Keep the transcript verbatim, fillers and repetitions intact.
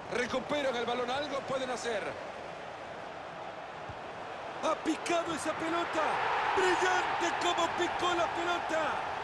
Recuperan el balón, algo pueden hacer. ¡Ha picado esa pelota! ¡Brillante como picó la pelota!